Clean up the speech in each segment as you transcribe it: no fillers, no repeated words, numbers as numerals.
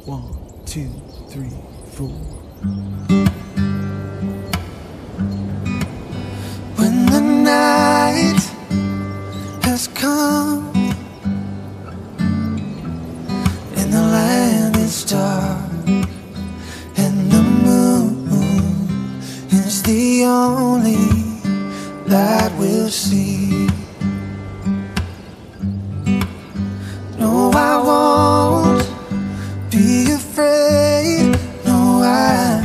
1, 2, 3, 4. When the night has come and the land is dark and the moon is the only light we'll see, no, I won't be afraid. No, I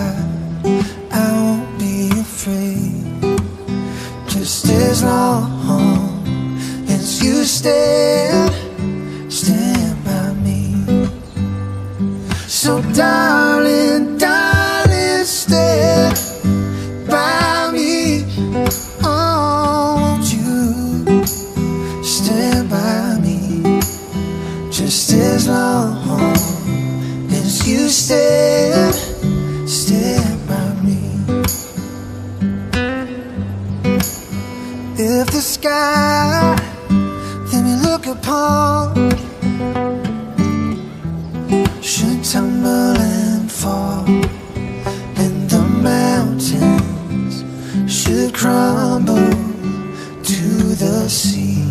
won't be afraid. Just as long as you stand by me. So darling, darling, stand by me. Oh, won't you stand by me? Just as long as you stand by me. If the sky that we look upon should tumble and fall, and the mountains should crumble to the sea,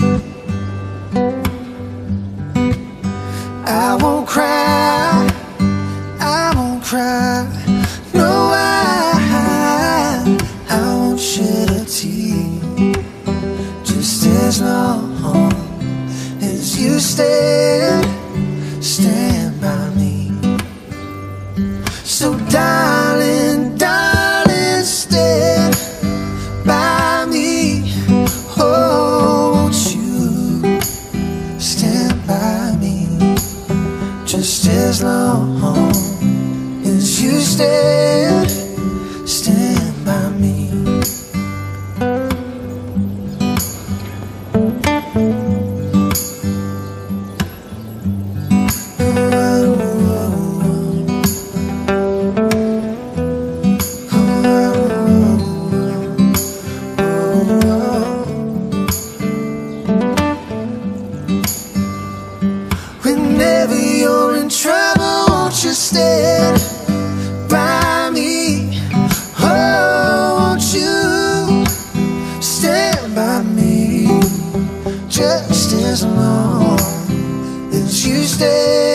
I won't cry, I won't cry. No, I won't shed a tear. Just as long as you stand by me. So darling, darling, stand by me. Oh, won't you stand by me? Just as long as you stand by me. Whenever you're in trouble, won't you stand by me? Oh, won't you stand by me? Just as long as you stand